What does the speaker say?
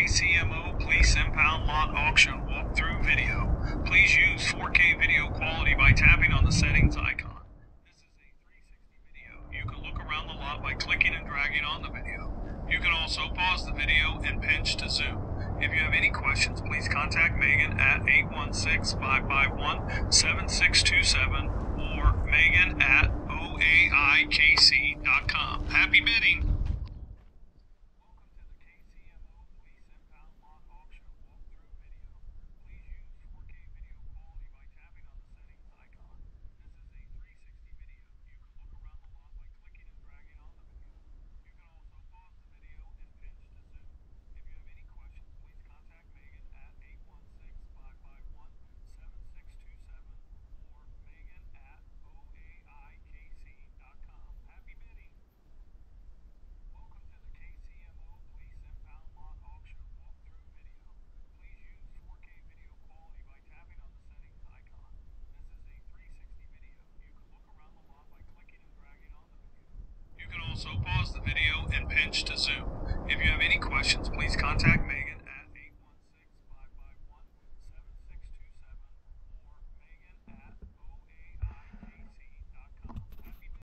KCMO Police Impound Lot Auction walkthrough video. Please use 4K video quality by tapping on the settings icon. This is a 360 video. You can look around the lot by clicking and dragging on the video. You can also pause the video and pinch to zoom. If you have any questions, please contact Megan at 816-551-7627 or Megan at oaikc.com. Happy bidding! Also pause the video and pinch to zoom. If you have any questions, please contact Megan.